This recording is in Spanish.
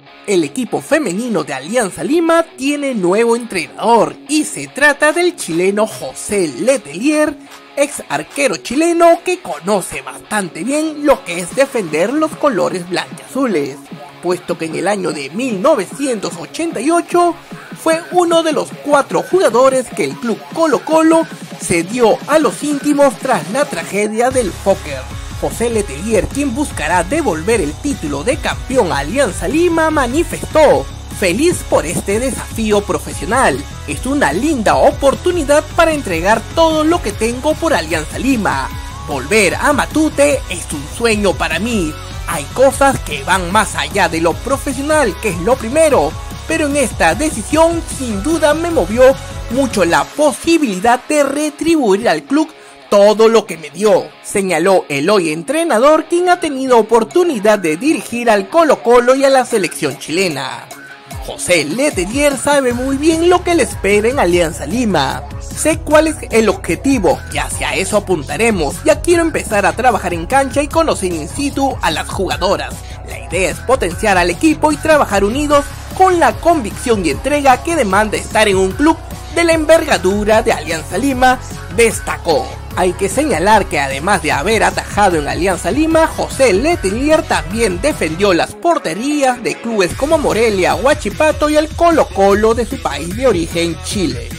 El equipo femenino de Alianza Lima tiene nuevo entrenador y se trata del chileno José Letelier, ex arquero chileno que conoce bastante bien lo que es defender los colores blanquiazules, puesto que en el año de 1988 fue uno de los 4 jugadores que el club Colo-Colo cedió a los íntimos tras la tragedia del Fokker. José Letelier, quien buscará devolver el título de campeón a Alianza Lima, manifestó: feliz por este desafío profesional, es una linda oportunidad para entregar todo lo que tengo por Alianza Lima. Volver a Matute es un sueño para mí, hay cosas que van más allá de lo profesional, que es lo primero, pero en esta decisión sin duda me movió mucho la posibilidad de retribuir al club todo lo que me dio, señaló el hoy entrenador, quien ha tenido oportunidad de dirigir al Colo-Colo y a la selección chilena. José Letelier sabe muy bien lo que le espera en Alianza Lima. Sé cuál es el objetivo y hacia eso apuntaremos. Ya quiero empezar a trabajar en cancha y conocer in situ a las jugadoras. La idea es potenciar al equipo y trabajar unidos con la convicción y entrega que demanda estar en un club de la envergadura de Alianza Lima, destacó. Hay que señalar que además de haber atajado en Alianza Lima, José Letelier también defendió las porterías de clubes como Morelia, Huachipato y el Colo-Colo de su país de origen, Chile.